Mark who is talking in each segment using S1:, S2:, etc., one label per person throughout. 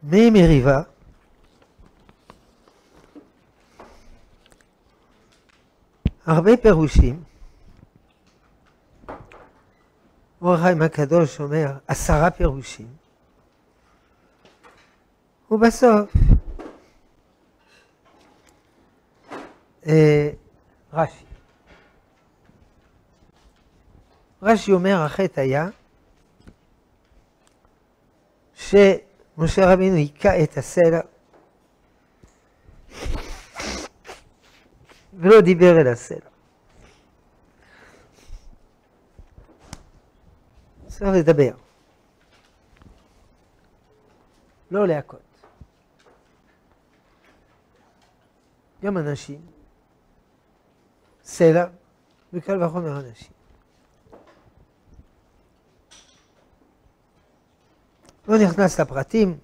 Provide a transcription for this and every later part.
S1: ממריבה, הרבה פירושים. אור החיים הקדוש אומר 10 פירושים, ובסוף רש"י אומר החטא היה שמשה רבינו היכה את הסלע ולא דיבר אל הסלע. צריך לדבר, לא להכות. גם אנשים, סלע, וקל וחומר אנשים. לא נכנס לפרטים,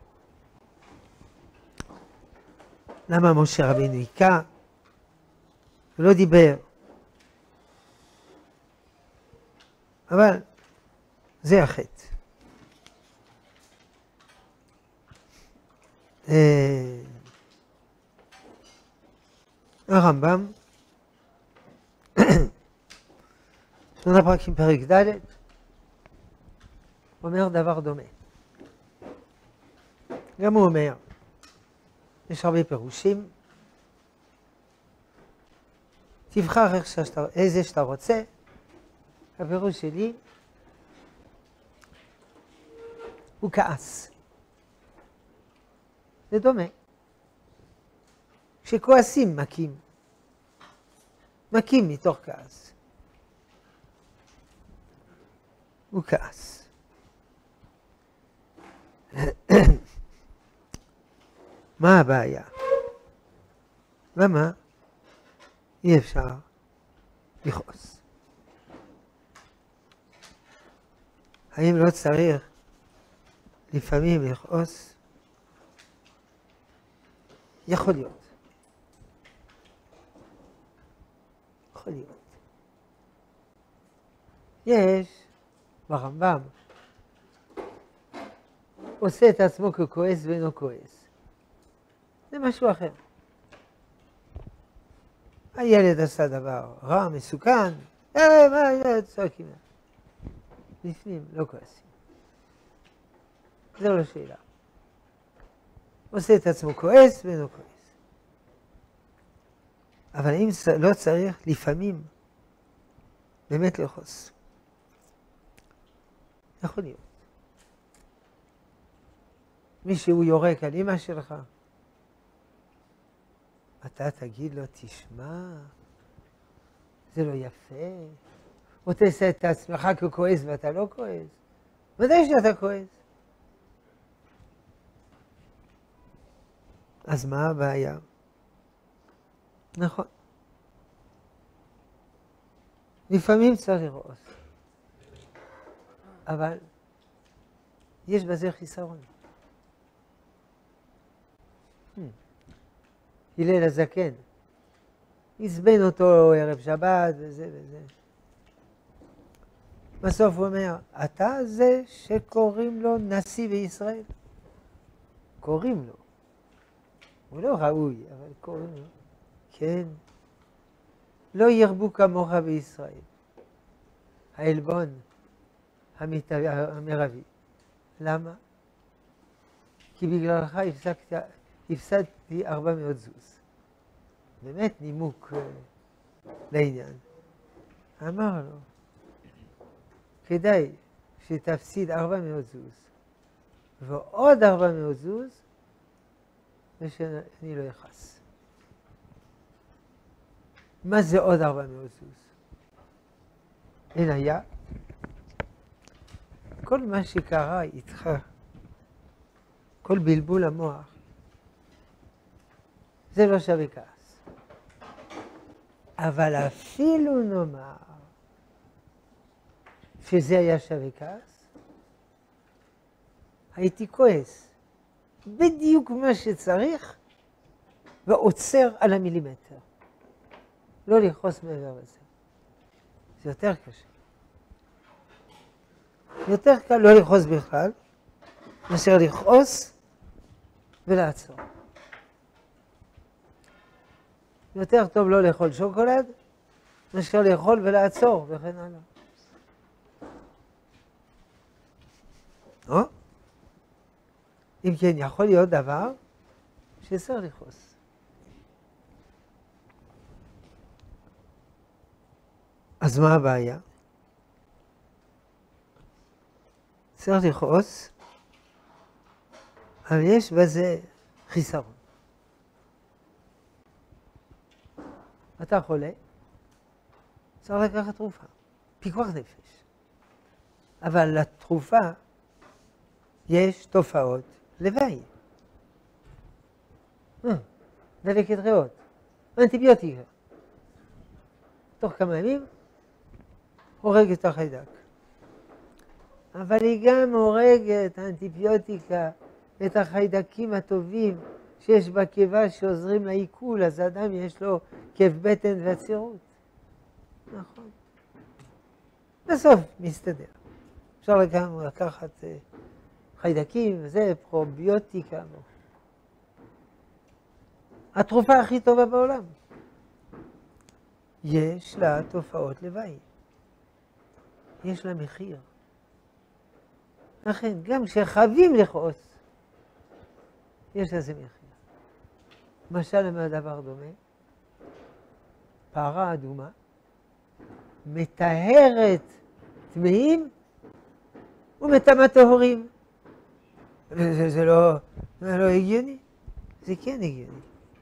S1: למה משה רבינו היכה ולא דיבר. אבל זה החטא. הרמב"ם, שונה פרקים פרק ד', אומר דבר דומה. גם הוא אומר, יש הרבה פירושים, תבחר איזה שאתה רוצה. הפירוש שלי הוא כעס. זה דומה. כשכועסים מכים מתוך כעס. הוא כעס. מה הבעיה? למה אי אפשר לכעוס? האם לא צריך לפעמים לכעוס? יכול להיות. יכול להיות. יש ברמב"ם עושה את עצמו ככועס ואינו כועס. זה משהו אחר. הילד עשה דבר רע, מסוכן, מה צועקים? לפנים לא כועסים. זו לא שאלה. עושה את עצמו כועס ואינו כועס. אבל אם לא צריך, לפעמים באמת לכעוס. יכול להיות. מישהו יורק על אמא שלך, אתה תגיד לו, תשמע, זה לא יפה. או תעשה את עצמך ככועס ואתה לא כועס. ודאי שאתה כועס. אז מה הבעיה? נכון. לפעמים צריך לראות. אבל יש בזה חיסרון. הלל הזקן, הזבן אותו ערב שבת וזה וזה. בסוף הוא אומר, אתה זה שקוראים לו נשיא בישראל. קוראים לו. הוא לא ראוי, אבל קוראים לו. כן. לא ירבו כמוך בישראל. העלבון המרבי. למה? כי בגללך הפסדתי 400 זוז. באמת נימוק לעניין. אמר לו, כדאי שתפסיד 400 זוז, ועוד 400 זוז, ושאני לא יחס. מה זה עוד 400 זוז? אין היה. כל מה שקרה איתך, כל בלבול המוח, זה לא שווה כעס. אבל אפילו נאמר שזה היה שווה כעס, הייתי כועס בדיוק מה שצריך ועוצר על המילימטר. לא לכעוס מעבר לזה. זה יותר קשה. יותר קל לא לכעוס בכלל, מאשר לכעוס ולעצור. יותר טוב לא לאכול שוקולד, מאשר לאכול ולעצור, וכן הלאה. או? אם כן, יכול להיות דבר שצריך לכעוס. אז מה הבעיה? צריך לכעוס, אבל יש בזה חיסרון. אתה חולה, צריך לקחת תרופה, פיקוח נפש. אבל לתרופה יש תופעות לוואי. דלקת ריאות, אנטיביוטיקה. תוך כמה ימים הורגת את החיידק. אבל היא גם הורגת האנטיביוטיקה את החיידקים הטובים שיש בקיבה שעוזרים לעיכול, אז האדם יש לו כאב בטן ועצירות. נכון. בסוף מסתדר. אפשר גם לקחת חיידקים וזה, פרוביוטיקה. התרופה הכי טובה בעולם. יש לה תופעות לוואי. יש לה מחיר. לכן, גם כשחייבים לכעוס, יש לזה מחיר. משל למה דבר דומה? פרה אדומה מטהרת טמאים ומטמאת טהורים. זה לא הגיוני? זה כן הגיוני.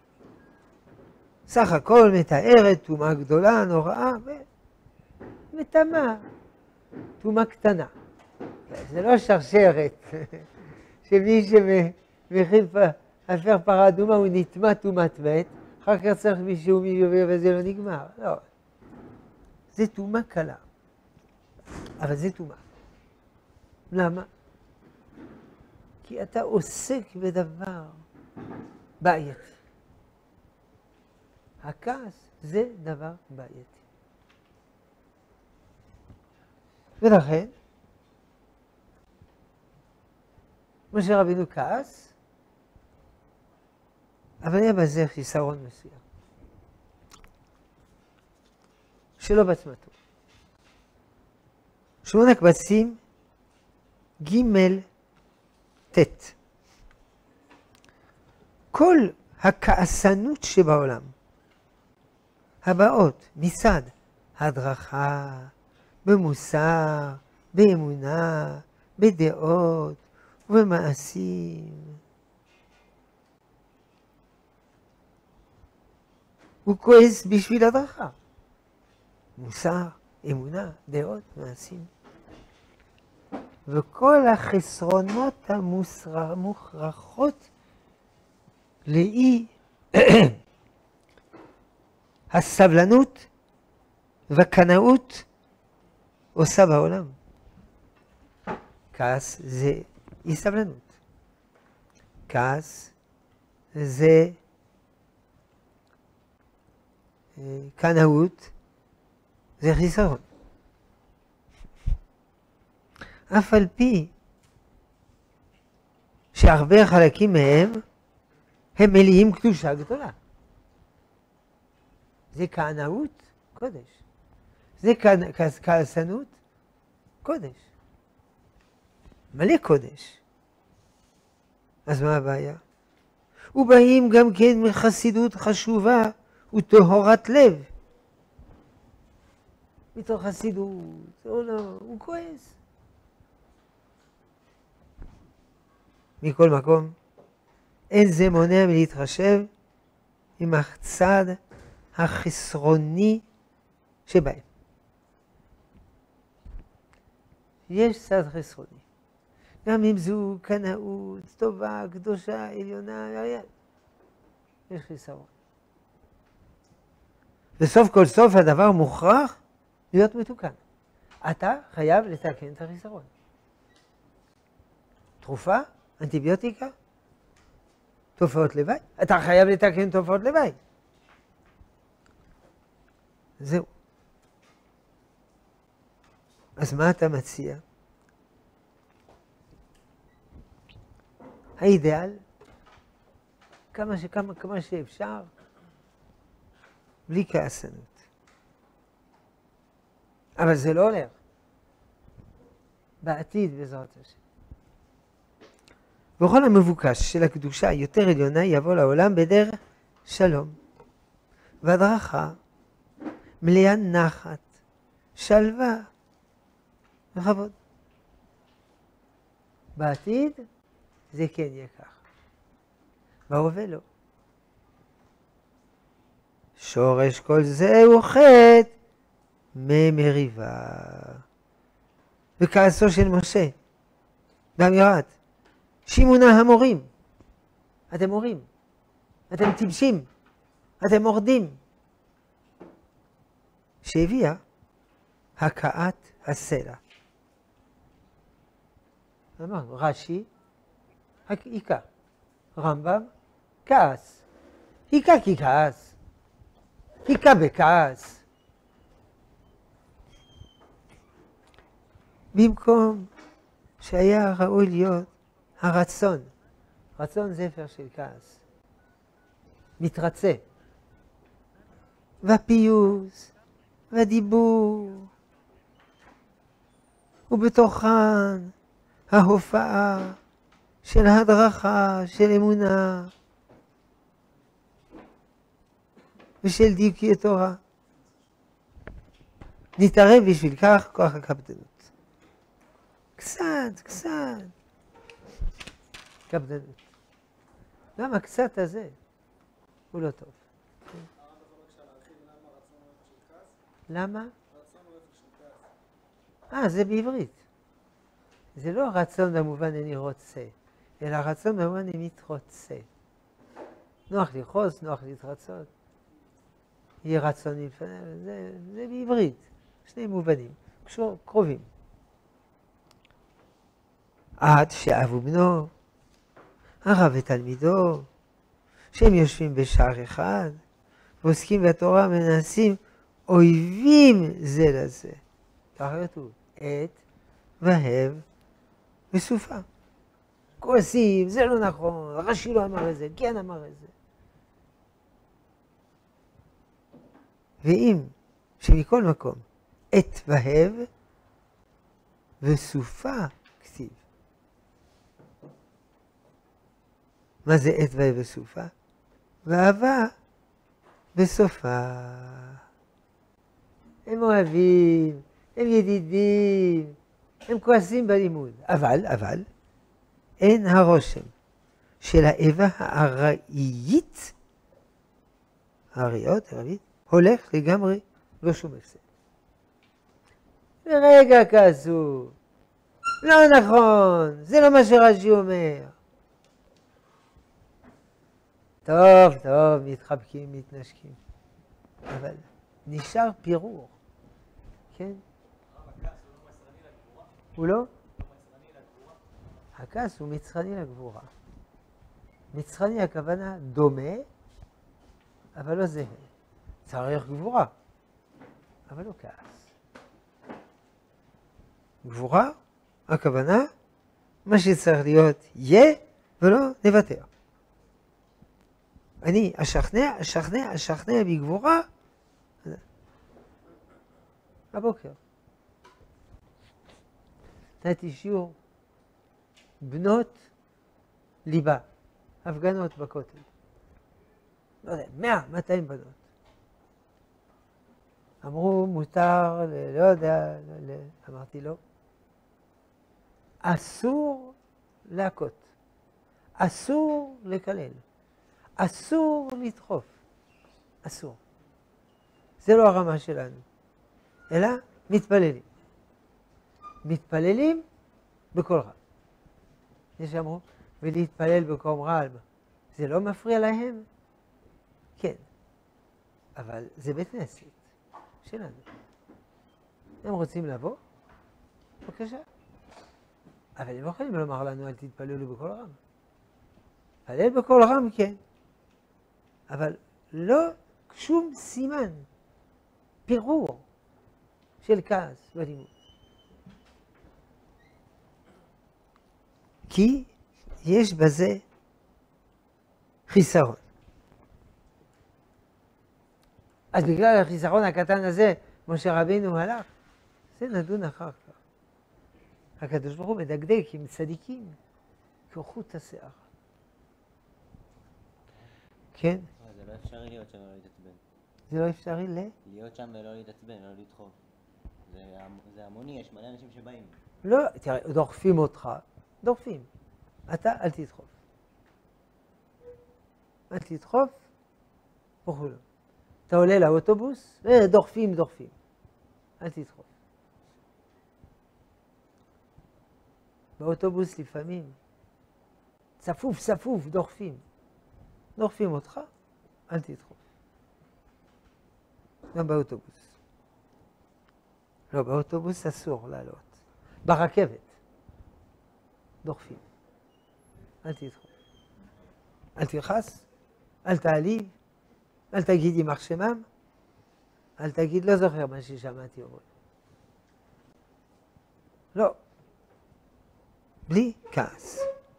S1: סך הכל מטהרת טומאה גדולה, נוראה, ומטמאה טומאה קטנה. זה לא שרשרת שמי שמכיל הפר פרה אדומה הוא נטמא טומאת מת, אחר כך צריך מישהו וזה לא נגמר. לא. זה טומאה קלה. אבל זה טומאה. למה? כי אתה עוסק בדבר בעייתי. הכעס זה דבר בעייתי. ולכן, משה רבינו כעס, אבל היה בזה חיסרון מסוים. שלא בעצמתו. 8 קבצים ג' ט'. כל הכעסנות שבעולם, הבאות מצד הדרכה, במוסר, באמונה, בדעות ובמעשים. הוא כועס בשביל הדרכה. מוסר, אמונה, דעות, מעשים. וכל החסרונות המוכרחות לאי הסבלנות והקנאות עושה בעולם. כעס זה אי סבלנות. כעס זה קנאות, זה חיסרון. אף על פי שהרבה חלקים מהם הם מלאים קדושה גדולה. זה קנאות קודש. זה כעסנות קודש. מלא קודש. אז מה הבעיה? ובאים גם כן מחסידות חשובה וטהרת לב. מתוך חסידות, הוא כועס. מכל מקום, אין זה מונע מלהתחשב עם הצד החסרוני שבהם. יש צד חסרוני. גם אם זו קנאות, טובה, קדושה, עליונה, יש חיסרון. וסוף כל סוף הדבר מוכרח להיות מתוקן. אתה חייב לתקן את החיסרון. תרופה, אנטיביוטיקה, תופעות לוואי. אתה חייב לתקן תופעות לוואי. זהו. אז מה אתה מציע? האידאל כמה שאפשר, בלי כעסנות. אבל זה לא הולך. בעתיד, בעזרת השם. וכל המבוקש של הקדושה היותר עליונה יבוא לעולם בדרך שלום, והדרכה, מלאה נחת, שלווה וכבוד. בעתיד זה כן יהיה כך. בהווה לא. שורש כל זה הוא חטא ממריבה. וכעסו של משה, באמירת, שימונה המורים. אתם מורים, אתם טיפשים, אתם מורדים. שהביאה הכאת הסלע. אמרנו, רש"י, היכה. רמב"ם, כעס. היכה כי כעס. היכה בכעס. במקום שהיה ראוי להיות הרצון. רצון זפר של כעס. מתרצה. והפיוס, והדיבור. ובתוכן ההופעה של הדרכה, של אמונה ושל דיוקי תורה. נתערב בשביל כך כוח הקפדנות. קצת קפדנות. למה קצת הזה הוא לא טוב? למה? זה בעברית. זה לא רצון במובן אני רוצה, אלא רצון במובן אני מתרוצה. נוח לכעוס, נוח להתרצות. יהיה רצון לפני, זה בעברית. שני מובנים, קרובים. עד שאב ובנו, הרב ותלמידו, שהם יושבים בשער אחד, ועוסקים בתורה מנסים אויבים זה לזה. ככה כתוב, עת והב וסופה. כועסים, זה לא נכון, רש"י לא אמר את זה, כן אמר את זה. ואם שמכל מקום עת והב וסופה כתיב. מה זה עת והב וסופה? ואהבה בסופה. הם אוהבים, הם ידידים, הם כועסים בלימוד. אבל, אין הרושם של האיבה הארעית, הארעיות, הולך לגמרי לא שום הפסד. לרגע כעסו, לא נכון, זה לא מה שרש"י אומר. טוב, מתחבקים, מתנשקים. אבל נשאר פירור, כן? הוא לא? הכעס הוא מצרני לגבורה. מצרני הכוונה דומה, אבל לא זהה. צריך גבורה, אבל לא כעס. גבורה, הכוונה, מה שצריך להיות יהיה ולא נוותר. אני אשכנע בגבורה. הבוקר נתתי שיעור בנות ליבה, הפגנות בכותל. לא יודע, 200 בנות. אמרו מותר, לא יודע, אמרתי לא. אסור להכות, אסור לקלל, אסור לדחוף, אסור. זה לא הרמה שלנו, אלא מתפללים. מתפללים בקול רם. יש אמרו, ולהתפלל בקום רם, זה לא מפריע להם? כן, אבל זה בית כנסת שלנו. הם רוצים לבוא? בבקשה. אבל הם לא יכולים לומר לנו, אל תתפללו בקול רם. להתפלל בקול רם, כן. אבל לא שום סימן, פירור של כעס בלימוד. כי יש בזה חיסרון. אז בגלל החיסרון הקטן הזה, משה רבינו הלך, זה נדון אחר כך. הקדוש ברוך הוא מדקדק עם צדיקים, כחוט השערה. כן?
S2: זה לא אפשרי להיות שם ולא להתעצבן.
S1: זה לא אפשרי
S2: להיות שם ולא להתעצבן, לא לדחוף. זה המוני, יש מלא אנשים שבאים.
S1: לא, תראה, דוחפים אותך, דוחפים. אתה אל תדחוף. אל תדחוף, וכו'. אתה עולה לאוטובוס, ודוחפים. אל תדחוף. באוטובוס לפעמים, צפוף, דוחפים. דוחפים אותך, אל תדחוף. גם באוטובוס. לא, באוטובוס אסור לעלות. ברכבת. דוחפים. אל תדחוף. אל תלחס, אל תעליב, אל תגיד יימח שמם, אל תגיד לא זוכר מה ששמעתי אומרים. לא. בלי כעס.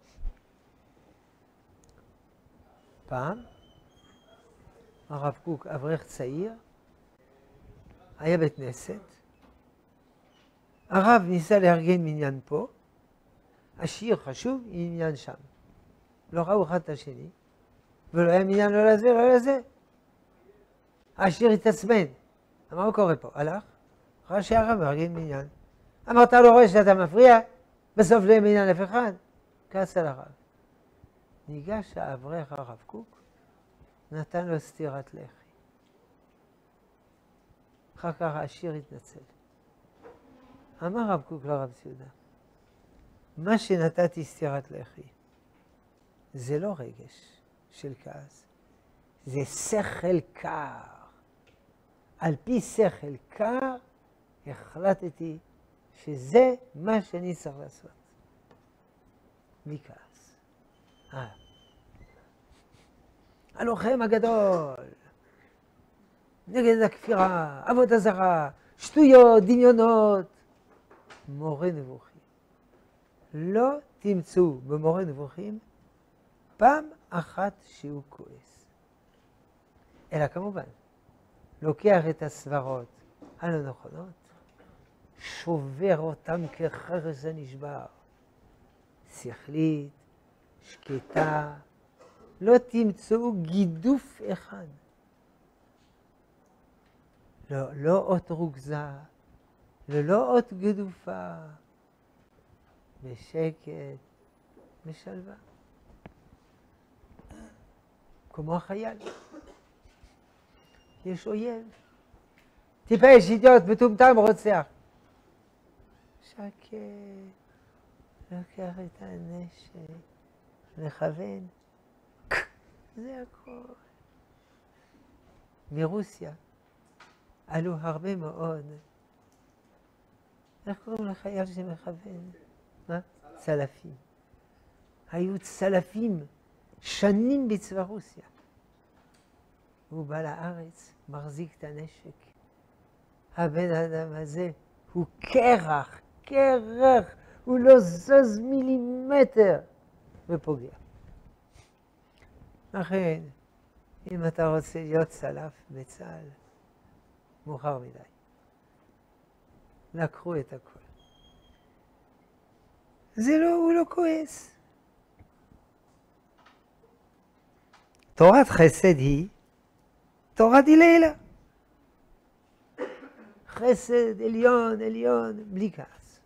S1: פעם, הרב קוק, אברך צעיר, היה בית כנסת, הרב ניסה לארגן מניין פה, השיר חשוב, עניין שם. לא ראו אחד את השני, ולא היה מניין לא לזה, לא לזה. השיר התעצבן. מה קורה פה? הלך, ראה שהרב מארגן מניין. אמרת לו, רואה שאתה מפריע, בסוף לא יהיה מניין אף אחד. כעס על הרב. ניגש האברך הרב קוק, נתן לו סטירת לחי. אחר כך השיר התנצל. אמר רב קוק לרב ציודה, מה שנתתי סטירת לחי, זה לא רגש של כעס, זה שכל קר. על פי שכל קר, החלטתי שזה מה שאני צריך לעשות. מכעס. הלוחם הגדול, נגד הכפירה, עבודה זרה, שטויות, דמיונות, מורה נבוכים. לא תמצאו במורה נבוכים פעם אחת שהוא כועס. אלא כמובן, לוקח את הסברות הלא נכונות, שובר אותם כחרס הנשבר. שכלית, שקטה, לא תמצאו גידוף אחד. לא אות רוגזה, לא אות גדופה, בשקט, בשלווה. כמו החייל. יש אויב. טיפש, אידיוט, מטומטם, רוצח. שקט, לוקח את הנשק, לכוון. זה הכל. מרוסיה עלו הרבה מאוד. איך קוראים לחייל שמכוון? מה? צלפים. היו צלפים שנים בצבא רוסיה. הוא בא לארץ, מחזיק את הנשק. הבן אדם הזה הוא קרח, הוא לא זז מילימטר ופוגע. לכן, אם אתה רוצה להיות צלף בצה"ל, מאוחר מדי. לקחו את הכל. זה לא, הוא לא כועס. תורת חסד היא תורת דיללה. חסד עליון, בלי כעס.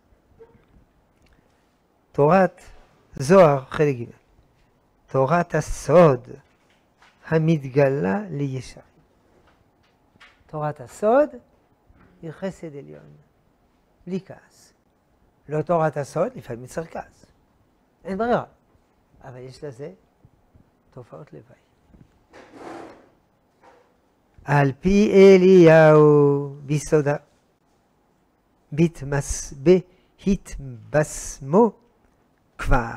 S1: תורת זוהר, חלק ג' תורת הסוד המתגלה לישרים. תורת הסוד היא חסד עליון, בלי כעס. לא תורת הסוד, לפעמים צריך כעס. אין ברירה. אבל יש לזה תופעות לוואי. על פי אליהו ביסודה, בהתבשמו כבר.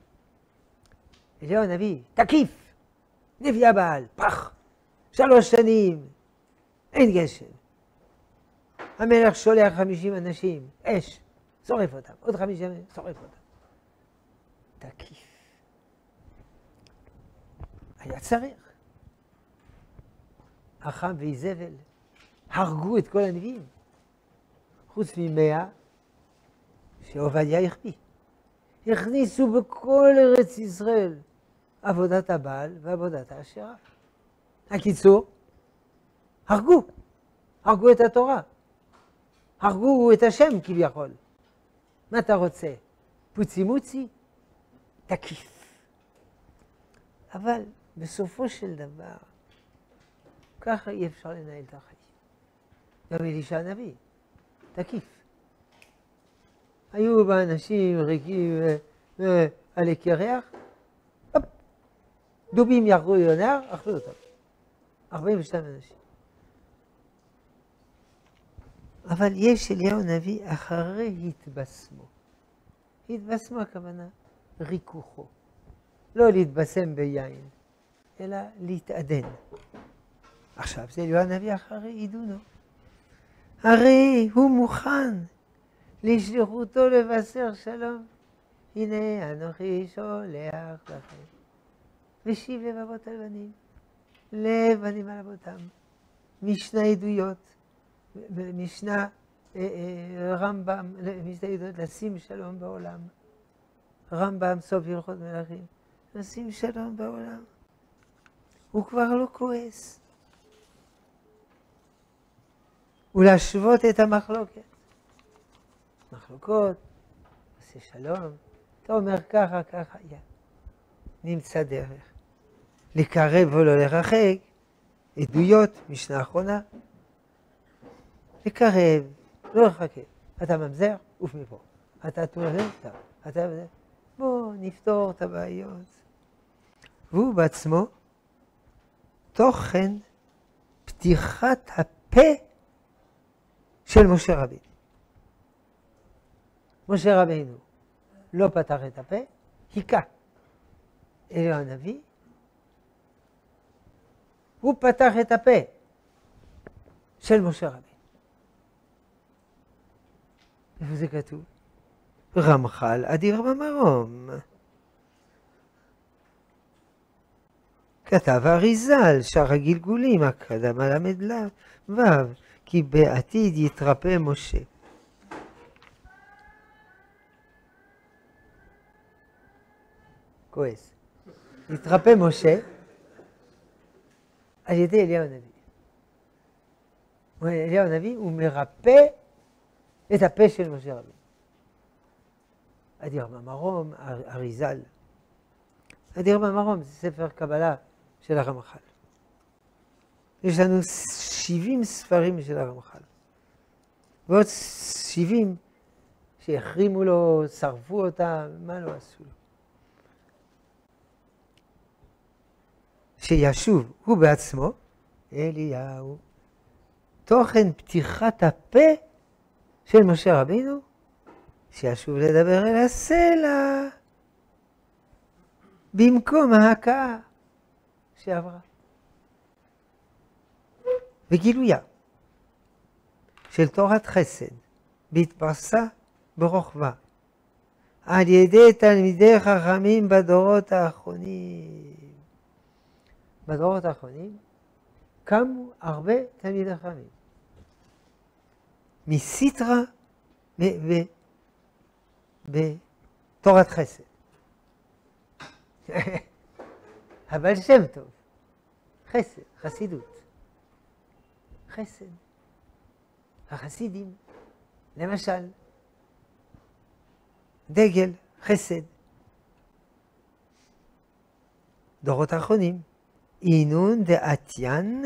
S1: אליהו הנביא, תקיף, נביא הבעל, פח, 3 שנים, אין גשם. המלך שולח 50 אנשים, אש, שורף אותם, עוד 50 שורף אותם. תקיף. היה צריך. אחם ואיזבל הרגו את כל הנביאים, חוץ מ100 שעובדיה החביא. הכניסו בכל ארץ ישראל עבודת הבעל ועבודת האשרה. הקיצור, הרגו את התורה, הרגו את השם כביכול. מה אתה רוצה? פוצי מוצי? תקיף. אבל בסופו של דבר, ככה אי אפשר לנהל את החיים. גם אלישע הנביא, תקיף. היו באנשים ריקים עלי קרח, דובים ירדו יונר, אכלו אותם. 42 אנשים. אבל יש אליהו נביא אחרי התבשמו. התבשמו הכוונה ריכוכו. לא להתבשם ביין, אלא להתעדן. עכשיו זה אליהו הנביא אחרי עידונו. הרי הוא מוכן לשליחותו לבשר שלום. הנה אנוכי שולח לכם. ושיב לב אבות על בנים, לב בנים על אבותם. משנה עדויות, משנה רמב"ם, משנה עדויות, לשים שלום בעולם. רמב"ם סוף הלכות מלכים, לשים שלום בעולם. הוא כבר לא כועס. ולהשוות את המחלוקת. מחלוקות, עושה שלום, אתה אומר ככה, ככה, נמצא דרך. לקרב או לא לרחק, עדויות, משנה האחרונה. לקרב, לא לרחק. אתה ממזר, עוף מפה. אתה תולד, אתה... בוא נפתור את הבעיות. והוא בעצמו, תוכן פתיחת הפה של משה רבינו. משה רבינו לא פתח את הפה, היכה. אליהו הנביא, הוא פתח את הפה של משה רבינו. איפה זה כתוב? רמח"ל אדיר במרום. כתב אריזל, שאר הגלגולים, הקדמה למד ו', כי בעתיד יתרפא משה. כועס. יתרפא משה על ידי אליהו הנביא. אליהו הנביא הוא מרפא את הפה של משה רבינו. אדיר במרום, אריזל. אדיר במרום זה ספר קבלה של הרמח"ל. יש לנו 70 ספרים של הרמח"ל. ועוד 70 שהחרימו לו, שרפו אותם, מה לא עשו לו. שישוב הוא בעצמו, אליהו, תוכן פתיחת הפה של משה רבינו, שישוב לדבר אל הסלע, במקום ההכאה שעברה. וגילויה של תורת חסד בהתפרסה ברוחבה, על ידי תלמידי חכמים בדורות האחרונים. בדורות האחרונים קמו הרבה תלמידי חכמים. מסיטרא בתורת חסד. אבל שם טוב. חסד, חסידות. חסד. החסידים, למשל, דגל, חסד. דורות האחרונים, אינון דעתיין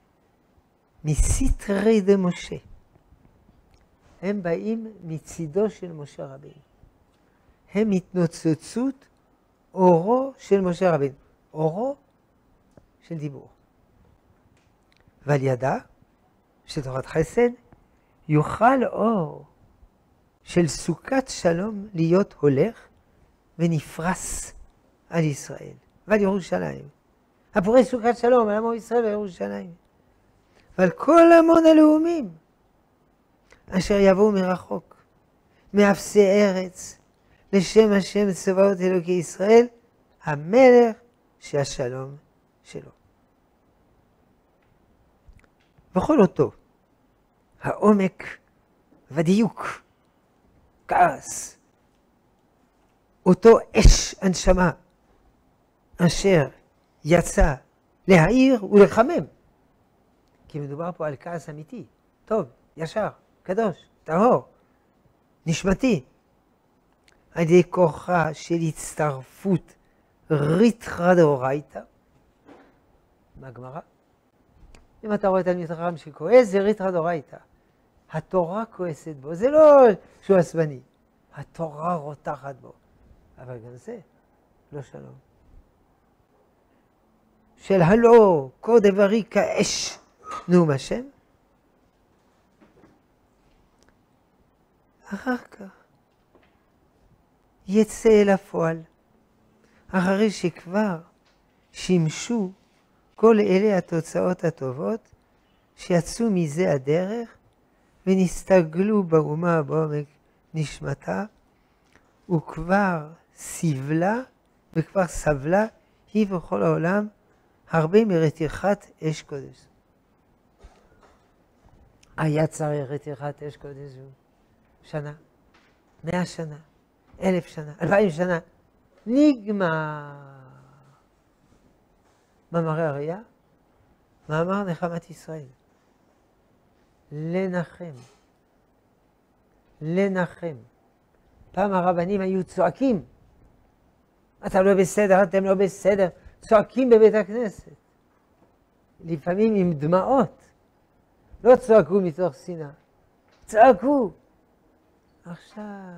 S1: מסיטרי דמשה. הם באים מצידו של משה רבינו. הם התנוצצות אורו של משה רבינו. אורו של דיבור. ועל ידה של תורת חסד יוכל אור של סוכת שלום להיות הולך ונפרס על ישראל ועל ירושלים. הפורש סוכת שלום על עמו ישראל וירושלים. ועל כל המון הלאומים אשר יבואו מרחוק, מאפסי ארץ, לשם השם צבאות אלוקי ישראל, המלך שהשלום שלו. בכל אותו, העומק ודיוק, כעס, אותו אש הנשמה, אשר יצא להעיר ולחמם. כי מדובר פה על כעס אמיתי, טוב, ישר, קדוש, טהור, נשמתי. על ידי כוחה של הצטרפות ריתחא דאורייתא, מהגמרא. אם אתה רואה תלמיד חכם שכועס, זה ריתחא דאורייתא. התורה כועסת בו, זה לא שהוא עצבני. התורה רותחת בו. אבל גם זה לא שלום. של הלא, כה דברי כאש, נאום השם. אחר כך יצא אל הפועל, אחרי שכבר שימשו כל אלה התוצאות הטובות שיצאו מזה הדרך ונסתגלו באומה בעומק נשמתה, וכבר סבלה וכבר סבלה היא וכל העולם הרבה מרתיחת אש קודש. היה צריך רתיחת אש קודש שנה, 100 שנה, 1000 שנה, 2000 שנה, נגמר. מאמרי הראייה, מאמר נחמת ישראל. לנחם. לנחם. פעם הרבנים היו צועקים. אתה לא בסדר, אתם לא בסדר. צועקים בבית הכנסת. לפעמים עם דמעות. לא צועקו מתוך שנאה. צועקו. עכשיו,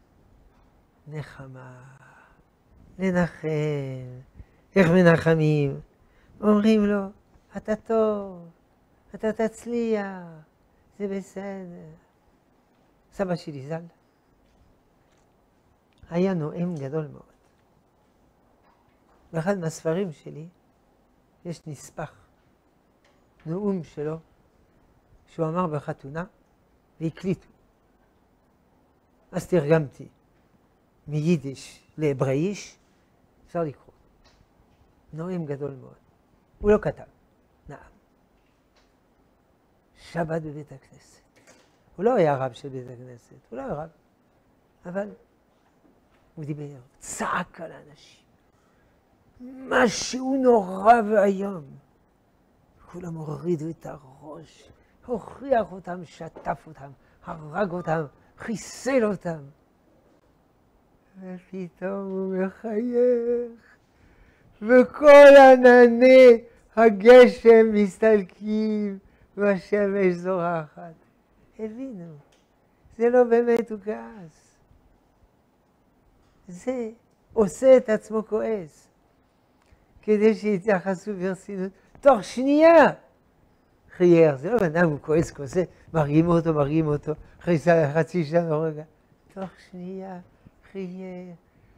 S1: נחמה. לנחם. איך מנחמים? אומרים לו, אתה טוב, אתה תצליח, זה בסדר. סבא שלי ז"ל היה נואם גדול מאוד. באחד מהספרים שלי יש נספח, נאום שלו, שהוא אמר בחתונה, והקליטו. אז תרגמתי מיידיש לעברייש, אפשר לקרוא. נואם גדול מאוד. הוא לא כתב, נאם. שבת בבית הכנסת. הוא לא היה רב של בית הכנסת, הוא לא היה רב. אבל הוא דיבר, צעק על האנשים. משהו נורא והיום. כולם הורידו את הראש, הוכיח אותם, שטף אותם, הרג אותם, חיסל אותם. ופתאום הוא מחייך. וכל ענני הגשם מסתלקים והשמש זורחת. הבינו, זה לא באמת הוא כעס. זה עושה את עצמו כועס. כדי שיתייחסו ברצינות. תוך שנייה חייך. זה לא אדם, הוא כועס כזה, מרגיעים אותו, אחרי חצי שנה רגע. תוך שנייה חייך.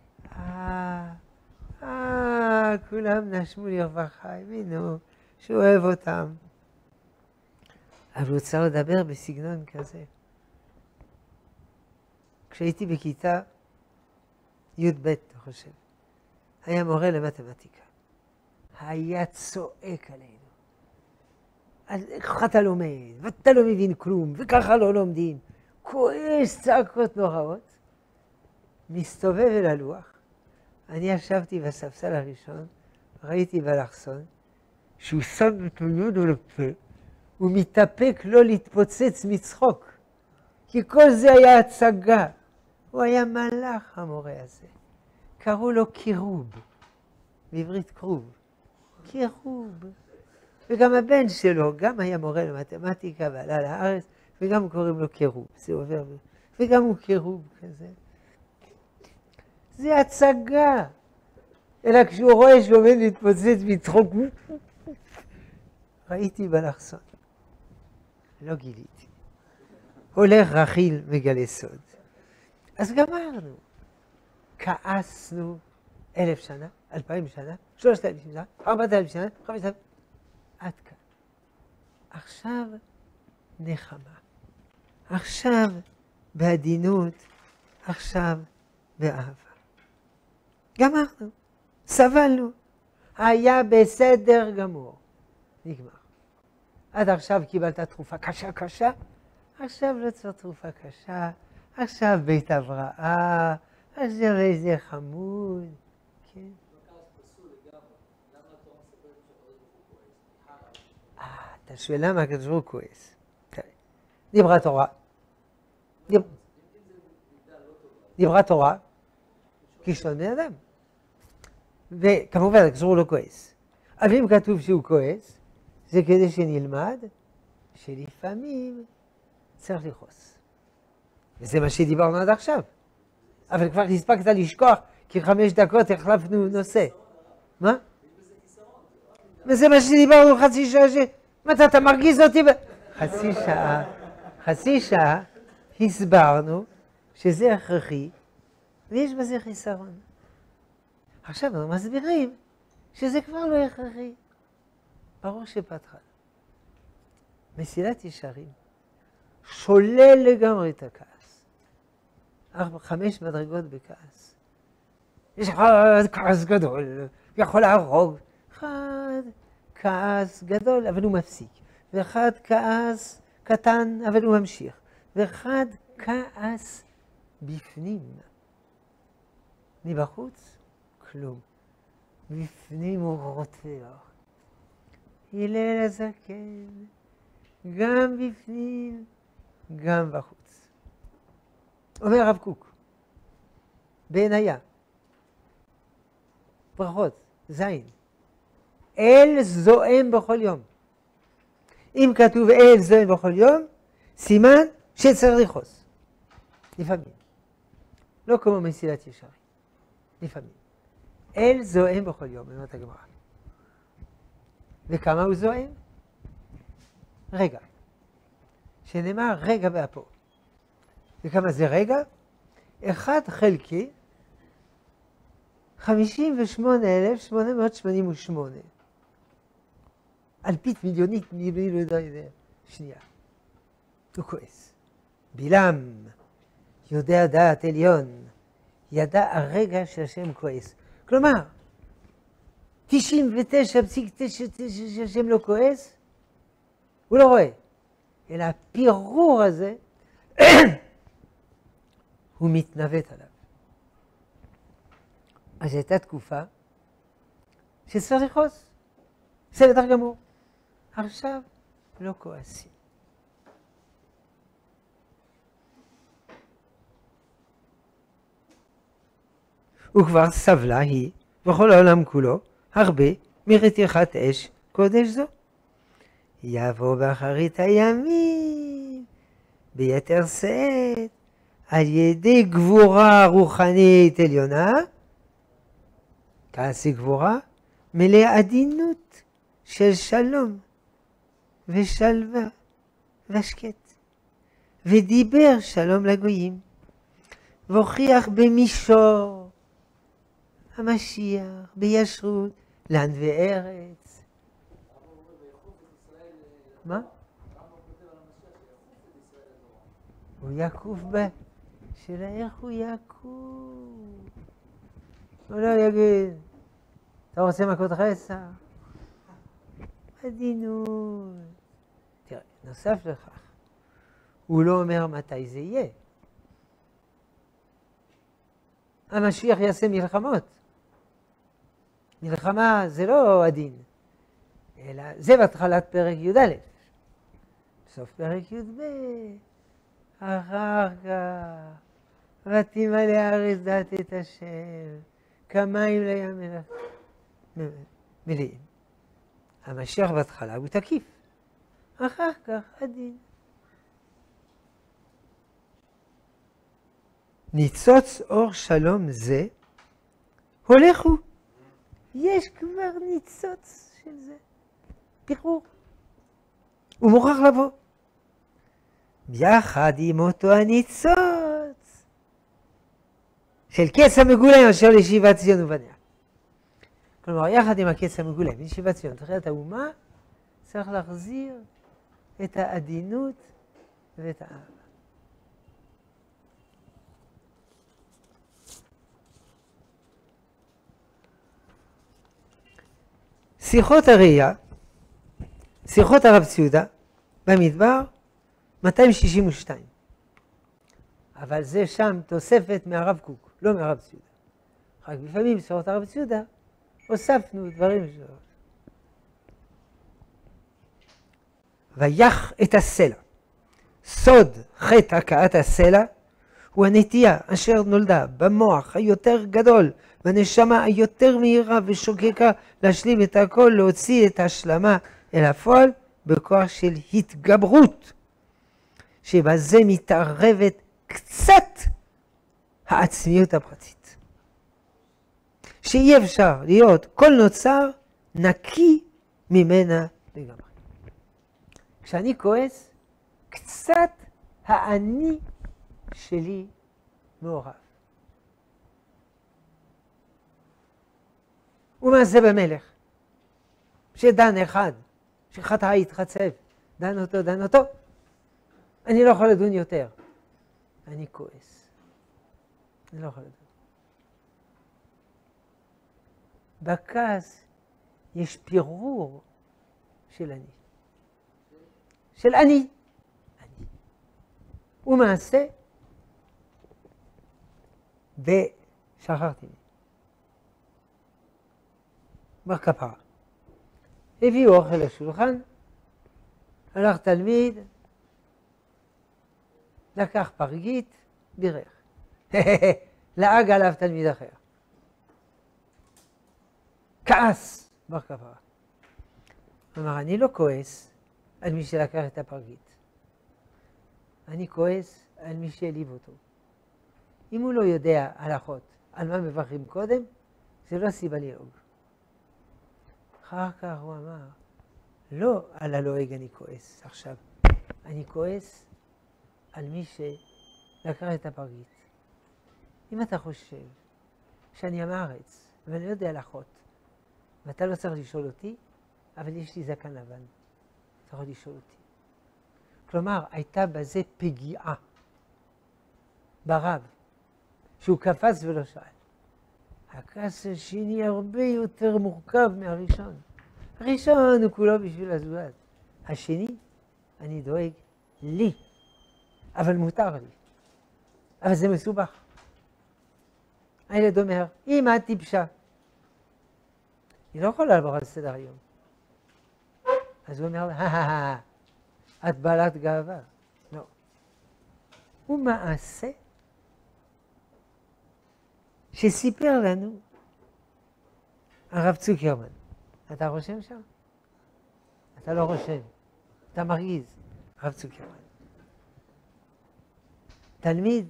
S1: כולם נשמו לרווחה, הבינו שהוא אוהב אותם. אבל הוא צריך לדבר בסגנון כזה. כשהייתי בכיתה י"ב, אני חושב, היה מורה למתמטיקה. היה צועק עלינו. איך אתה לומד, ואתה לא מבין כלום, וככה לא לומדים. כועס, צעקות נוראות. מסתובב אל הלוח. אני ישבתי בספסל הראשון, ראיתי באלכסון, שהוא שם את היד על הפה, הוא מתאפק לא להתפוצץ מצחוק, כי כל זה היה הצגה. הוא היה מלאך, המורה הזה. קראו לו קירוב, בעברית קרוב. קירוב. וגם הבן שלו, גם היה מורה למתמטיקה ועלה לארץ, וגם קוראים לו קירוב. זה עובר, וגם הוא קירוב כזה. זה הצגה. אלא כשהוא רואה שעומד להתפוצץ מצחוק, ראיתי באלכסון. לא גיליתי. הולך רכיל מגלה סוד. אז גמרנו. כעסנו 1000 שנה, 2000 שנה, 3000 שנה, 4000 שנה, 5000. עד כאן. עכשיו נחמה. עכשיו בעדינות, עכשיו באהבה. גמרנו. סבלנו. היה בסדר גמור. נגמר. עד עכשיו קיבלת תרופה קשה, עכשיו לא צריך תרופה קשה, עכשיו בית הבראה, עכשיו איזה חמוד, כן. אתה שואל למה הקדוש ברוך הוא כועס. דיברה תורה. דיברה תורה, כישלון בן אדם. וכמובן, הקדוש ברוך הוא לא כועס. אבל אם כתוב שהוא כועס, זה כדי שנלמד שלפעמים צריך לכעוס. וזה מה שדיברנו עד עכשיו. אבל כבר הספקת לשכוח, כי 5 דקות החלפנו נושא. מה? וזה מה שדיברנו חצי שעה מתי אתה מרגיז אותי? חצי שעה הסברנו שזה הכרחי, ויש בזה חיסרון. עכשיו אנחנו מסבירים שזה כבר לא הכרחי. ברור שפתחה. מסילת ישרים שולל לגמרי את הכעס. 5 מדרגות בכעס. יש אחד כעס גדול, יכול להרוג. אחד כעס גדול, אבל הוא מפסיק. ואחד כעס קטן, אבל הוא ממשיך. ואחד כעס בפנים. מבחוץ, כלום. בפנים הוא רותח. הלל הזקן, גם בפנים, גם בחוץ. אומר הרב קוק, בעינייה, ברכות, זין, אל זועם בכל יום. אם כתוב אל זועם בכל יום, סימן שצריך לכעוס. לפעמים. לא כמו מסילת ישרים. לפעמים. אל זועם בכל יום, אומרת הגמרא. וכמה הוא זועם? רגע. שנאמר רגע באפו. וכמה זה רגע? 1 חלקי 58,888. אלפית מיליונית, שנייה. הוא כועס. בלעם, יודע דעת עליון, ידע הרגע שהשם כועס. כלומר, 99.9 שהשם לא כועס, הוא לא רואה. אלא הפירור הזה, הוא מתנווט עליו. אז הייתה תקופה שצריך לכעוס. בסדר גמור. עכשיו לא כועסים. וכבר סבלה היא, בכל העולם כולו, הרבה מרתיחת אש קודש זו. יבוא באחרית הימים, ביתר שאת, על ידי גבורה רוחנית עליונה, כעסי גבורה, מלא עדינות של שלום ושלווה ושקט. ודיבר שלום לגויים, והוכיח במישור המשיח, בישרות, לענבי ארץ. מה? הוא יקוף שאלה איך הוא יקוף. הוא לא יגיד, אתה רוצה מכות רצח? עדינות. תראה, נוסף לכך, הוא לא אומר מתי זה יהיה. המשיח יעשה מלחמות. מלחמה זה לא עדין, אלא זה בהתחלת פרק י"א. בסוף פרק י"ב, אחר כך, ותמלא הארץ דעת את השם, כמים לים מלאים. המשיח בהתחלה הוא תקיף, אחר כך עדין. ניצוץ אור שלום זה, הולכו. יש כבר ניצוץ של זה. פירור. הוא מוכרח לבוא. ביחד עם אותו הניצוץ של קץ המגולה אשר לישיבת ציון ובניה. כלומר, יחד עם הקץ המגולה בישיבת ציון, תחילת האומה, צריך להחזיר את העדינות ואת האהבה. שיחות הראייה, שיחות הרב ציודה, במדבר, 262. אבל זה שם תוספת מהרב קוק, לא מהרב ציודה. רק לפעמים שיחות הרב ציודה, הוספנו דברים שלו. ויח את הסלע. סוד חטא הכאת הסלע הוא הנטייה אשר נולדה במוח היותר גדול, בנשמה היותר מהירה ושוקקה להשלים את הכל, להוציא את ההשלמה אל הפועל בכוח של התגברות, שבזה מתערבת קצת העצמיות הפרטית. שאי אפשר להיות כל נוצר נקי ממנה לגמרי. כשאני כועס, קצת האני שלי מעורב. ומעשה במלך, שדן אחד, שחטא התחצב, דן אותו, אני לא יכול לדון יותר. אני כועס. אני לא יכול לדון. בכעס יש פירור של אני. של אני. ומעשה, ושכחתי מי. בר כפרה. הביאו אוכל לשולחן, הלך תלמיד, לקח פרגית, בירך. לעג עליו תלמיד אחר. כעס בר כפרה. אמר, אני לא כועס על מי שלקח את הפרגית. אני כועס על מי שהעליב אותו. אם הוא לא יודע הלכות על מה מברכים קודם, זה לא סיבה ללעוג. אחר כך הוא אמר, לא על הלועג אני כועס עכשיו. אני כועס על מי שלקח את הפרגית. אם אתה חושב שאני עם הארץ ואני לא יודע הלכות, ואתה לא צריך לשאול אותי, אבל יש לי זקן לבן. אתה יכול לשאול אותי. כלומר, הייתה בזה פגיעה ברב, שהוא קפץ ולא שאל. הכעס השני הרבה יותר מורכב מהראשון. הראשון הוא כולו בשביל הזולת. השני, אני דואג לי, אבל מותר לי. אבל זה מסובך. הילד אומר, אמא טיפשה. היא לא יכולה לעבור על סדר היום. אז הוא אומר לה, את בעלת גאווה. לא. הוא מעשה שסיפר לנו הרב צוקרמן. אתה רושם שם? אתה לא רושם. אתה מרגיז. הרב צוקרמן. תלמיד,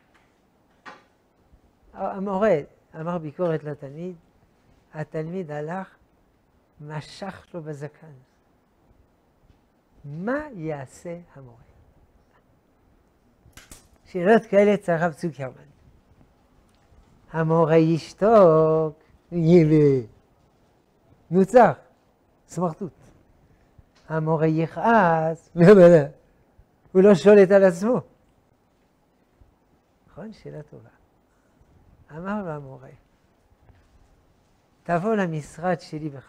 S1: המורה אמר ביקורת לתלמיד, התלמיד הלך, משך לו בזקן. מה יעשה המורה? שאלות כאלה צריך הרב צוקרמן. המורה ישתוק, ילה, נוצח, סמרטוט. המורה יכעס, הוא לא שולט על עצמו. נכון? שאלה טובה. אמר לו המורה, תבוא למשרד שלי ב5.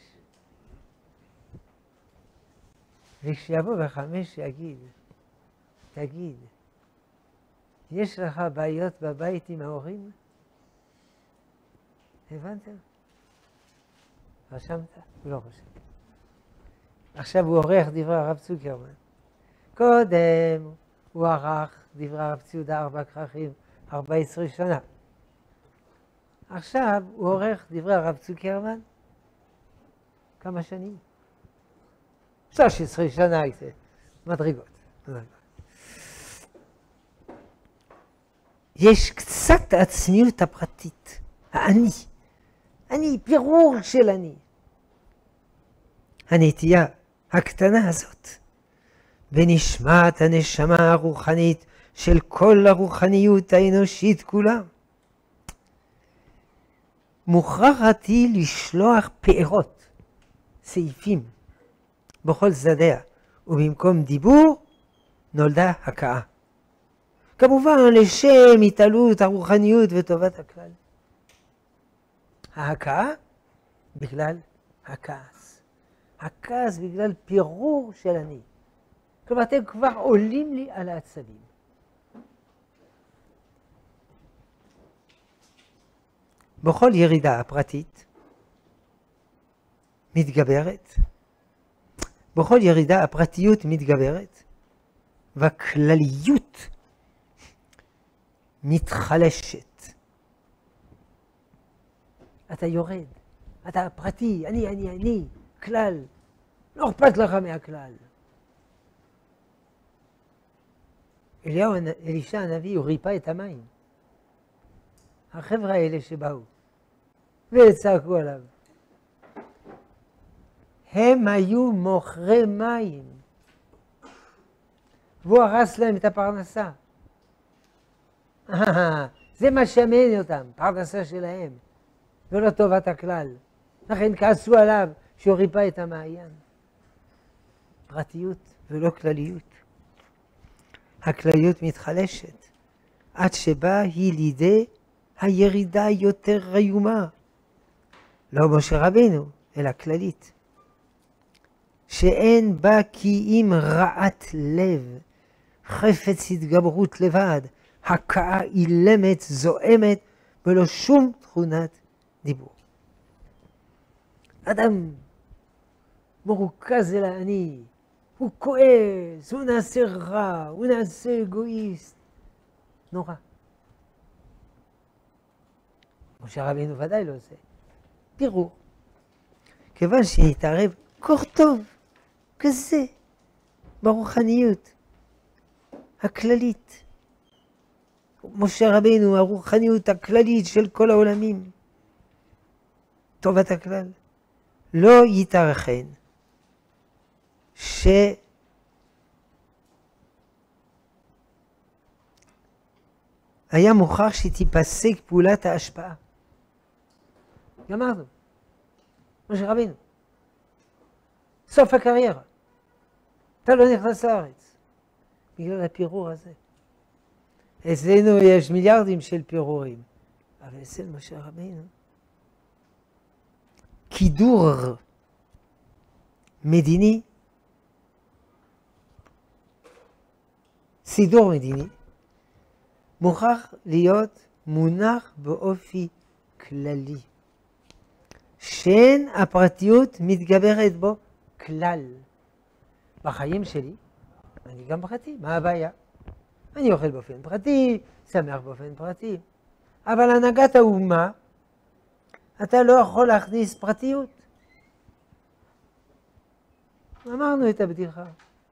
S1: וכשיבוא ב5 יגיד, תגיד, יש לך בעיות בבית עם ההורים? הבנתם? רשמת? הוא לא רשם. עכשיו הוא עורך דברי הרב צוקרמן. קודם הוא ערך דברי הרב ציודה 4 כרכים, 14 שנה. עכשיו הוא עורך דברי הרב צוקרמן כמה שנים? 13 שנה הייתה. מדרגות. יש קצת העצמיות הפרטית. האני. אני, פירור של אני. הנטייה הקטנה הזאת, ונשמת הנשמה הרוחנית של כל הרוחניות האנושית כולה. מוכרחת היא לשלוח פארות, סעיפים, בכל צדדיה, ובמקום דיבור נולדה הכאה. כמובן לשם התעלות הרוחניות וטובת הכלל. ההכאה בגלל הכעס. הכעס בגלל פירור של אני. כלומר, אתם כבר עולים לי על העצבים. בכל ירידה הפרטית מתגברת, בכל ירידה הפרטיות מתגברת, והכלליות מתחלשת. אתה יורד, אתה פרטי, אני, כלל, לא אכפת לך מהכלל. אלישע הנביא הוא ריפא את המים. החבר'ה האלה שבאו וצעקו עליו, הם היו מוכרי מים, והוא הרס להם את הפרנסה. זה מה שמעניין אותם, פרנסה שלהם, ולא טובת הכלל. לכן כעסו עליו שהוא ריפא את המעיין. פרטיות ולא כלליות. הכלליות מתחלשת, עד שבאה היא לידי הירידה יותר איומה. לא משה רבנו, אלא כללית. שאין בה כי אם רעת לב, חפץ התגברות לבד, הכאה אילמת, זועמת, ולא שום תכונת דיבור. אדם מרוכז אל האני, הוא כועס, הוא נעשה רע, הוא נעשה אגואיסט. נורא. משה רבינו ודאי לא עושה. פירור. כיוון שנתערב כוח טוב, כזה, ברוחניות הכללית. משה רבינו, הרוחניות הכללית של כל העולמים. טובת הכלל. לא יתארכן שהיה מוכרח שתיפסק פעולת ההשפעה. גמרנו. משה רבינו. סוף הקריירה. אתה לא נכנס לארץ. בגלל הפירור הזה. אצלנו יש מיליארדים של פירורים. אבל אצל משה רבינו. קידור מדיני, סידור מדיני, מוכרח להיות מונח באופי כללי. שאין הפרטיות מתגברת בו כלל. בחיים שלי, אני גם פרטי, מה הבעיה? אני אוכל באופן פרטי, שמח באופן פרטי. אבל הנהגת האומה, אתה לא יכול להכניס פרטיות. אמרנו את הבדיחה.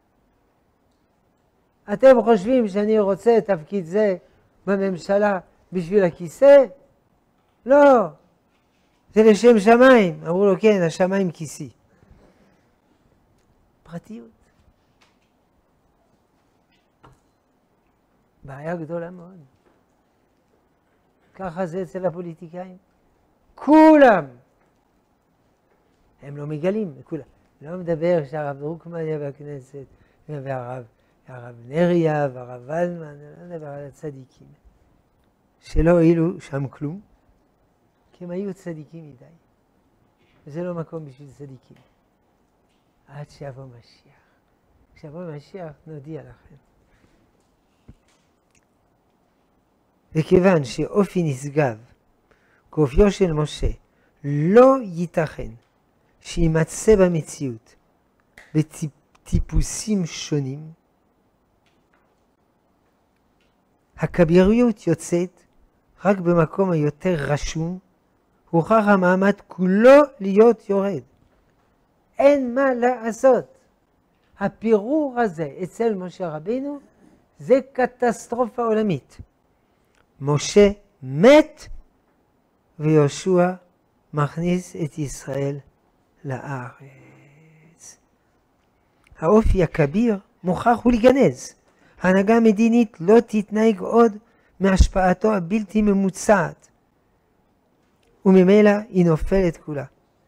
S1: אתם חושבים שאני רוצה תפקיד זה בממשלה בשביל הכיסא? לא. זה לשם שמיים. אמרו לו, כן, השמיים כיסי. פרטיות. בעיה גדולה מאוד. ככה זה אצל הפוליטיקאים. כולם. הם לא מגלים, כולם. לא מדבר שהרב דרוקמן היה בכנסת, והרב נריה, והרב ולמן, לא מדבר על הצדיקים. שלא הועילו שם כלום, כי הם היו צדיקים מדי. וזה לא מקום בשביל צדיקים. עד שיבוא משיח. כשיבוא משיח נודיע לכם. וכיוון שאופי נשגב, כאופיו של משה, לא ייתכן שימצא במציאות בטיפוסים שונים, הכביריות יוצאת רק במקום היותר רשום, הוכח המעמד כולו להיות יורד. אין מה לעשות. הפירור הזה אצל משה רבינו זה קטסטרופה עולמית. משה מת ויהושע מכניס את ישראל לארץ. האופי הכביר מוכרח הוא להיגנז. ההנהגה המדינית לא תתנהג עוד מהשפעתו הבלתי ממוצעת, וממילא היא נופלת כולה.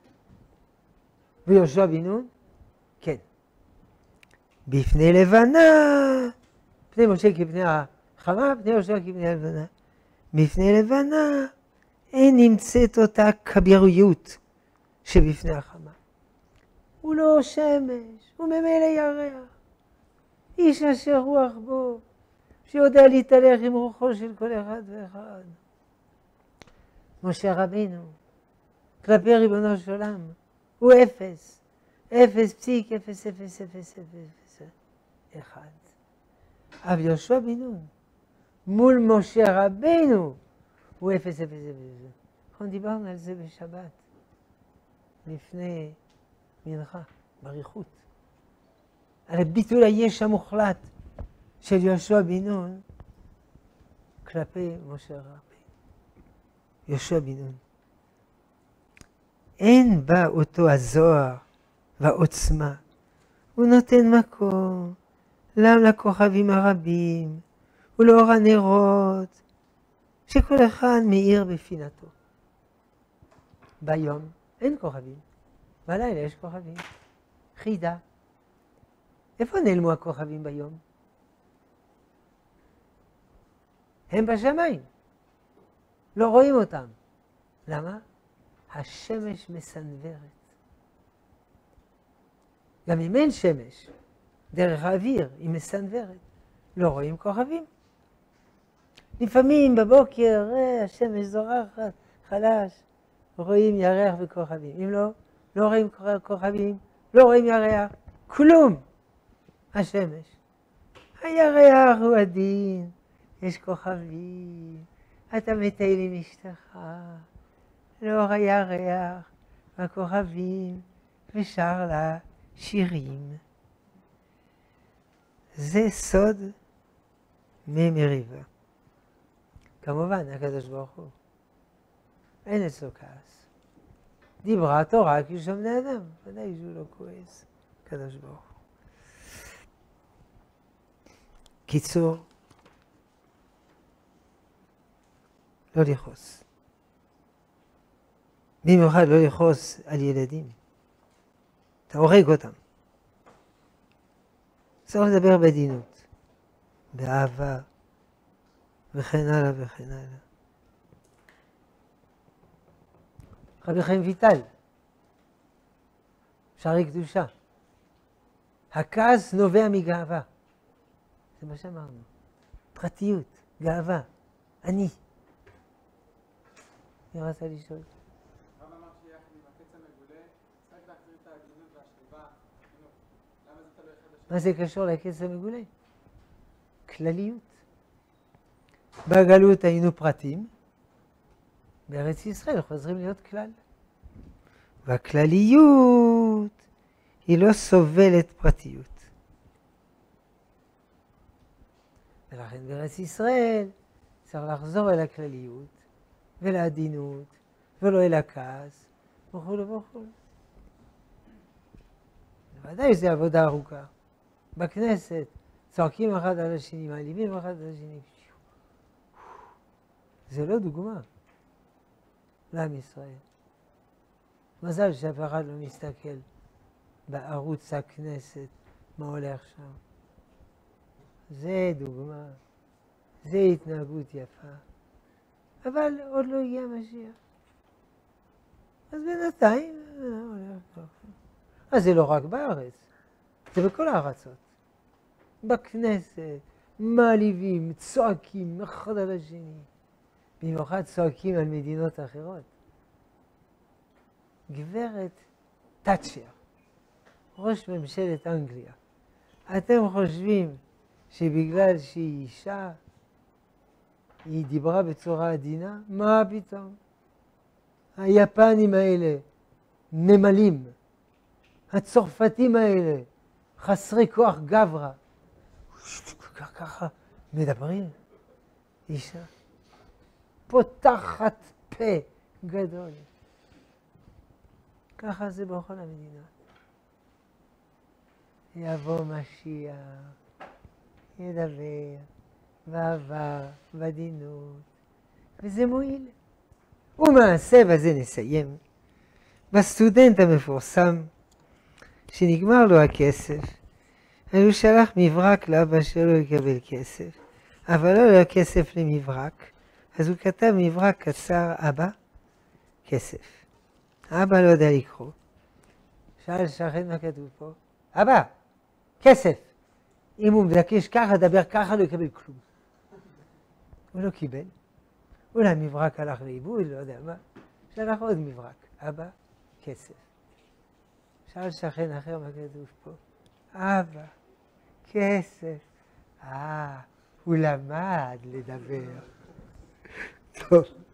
S1: ויהושע בן נון? כן. בפני לבנה, פני משה כפני החמה, פני יהושע כפני הלבנה. בפני לבנה אין נמצאת אותה כביריות שבפני החמה. הוא לא שמש, הוא ממילא ירח. איש אשר רוח בו, שיודע להתהלך עם רוחו של כל אחד ואחד. משה רבינו, כלפי ריבונו של עולם, הוא 0.00001. אבל יהושע בן נון, מול משה רבינו, הוא 0.000. אנחנו דיברנו על זה בשבת, לפני מנחה, בריחות. על הביטול היש המוחלט של יהושע בן נון כלפי משה רבינו. יהושע בן נון. אין בה אותו הזוהר והעוצמה. הוא נותן מקום לכוכבים הרבים ולאור הנרות שכל אחד מאיר בפינתו. ביום אין כוכבים, בלילה יש כוכבים. חידה. איפה נעלמו הכוכבים ביום? הם בשמיים. לא רואים אותם. למה? השמש מסנוורת. גם אם אין שמש, דרך האוויר היא מסנוורת. לא רואים כוכבים. לפעמים בבוקר השמש זורחת, חלש, רואים ירח וכוכבים. אם לא, לא רואים כוכבים, לא רואים ירח, כלום. השמש. הירח הוא עדין, יש כוכבים, אתה מטייל עם אשתך, לאור הירח והכוכבים, ושר לה שירים. זה סוד ממריבה. כמובן, הקדוש ברוך הוא, אין אצלו כעס. דיברה התורה כי שם בני אדם, ודאי שהוא לא כועס, הקדוש ברוך הוא. קיצור, לא לכעוס. במיוחד לא לכעוס על ילדים. אתה הורג אותם. צריך לדבר בעדינות, באהבה, וכן הלאה וכן הלאה. רבי חיים ויטל, שערי קדושה. הכעס נובע מגאווה. זה מה שאמרנו. פרטיות, גאווה, אני. אני רוצה לשאול.
S3: רב אמר שיחד עם הקץ המגולה, צריך להחזיר את העדינות והשלווה, למה זה תלוי אחד השני?
S1: מה זה קשור לקץ המגולה? כלליות. בגלות היינו פרטים, בארץ ישראל חוזרים להיות כלל. והכלליות היא לא סובלת פרטיות. ולכן בארץ ישראל צריך לחזור אל הכלליות ולעדינות ולא אל הכעס וכו' וכו'. בוודאי שזה עבודה ארוכה. בכנסת צועקים אחד על השני, מעליבים אחד על השני. זה לא דוגמה לעם ישראל. מזל שאף אחד לא מסתכל בערוץ הכנסת מה הולך שם. זה דוגמה, זה התנהגות יפה. אבל עוד לא הגיע המשיח. אז בינתיים הולך ככה. אז זה לא רק בארץ, זה בכל הארצות. בכנסת, מעליבים, צועקים אחד על השני. במיוחד צועקים על מדינות אחרות. גברת תאצ'ר, ראש ממשלת אנגליה, אתם חושבים שבגלל שהיא אישה, היא דיברה בצורה עדינה? מה פתאום? היפנים האלה נמלים, הצרפתים האלה חסרי כוח גברה. ככה מדברים. אישה פותחת פה גדול. ככה זה בכל המדינה. יבוא משיח, ידבר, ואהבה, ועדינות, וזה מועיל. ומעשה, בזה נסיים, בסטודנט המפורסם, שנגמר לו הכסף, הוא שלח מברק לאבא שלו לקבל כסף, אבל לא היה כסף למברק, אז הוא כתב מברק קצר, אבא, כסף. אבא לא יודע לקרוא. שאל שכן מה כתוב פה. אבא, כסף. אם הוא מבקש ככה, דבר ככה, לא יקבל כלום. הוא לא קיבל. אולי מברק הלך לאיבוד, לא יודע מה. שלח עוד מברק. אבא, כסף. שאל שכן אחר מה כתוב פה. אבא, כסף. הוא למד לדבר. טוב.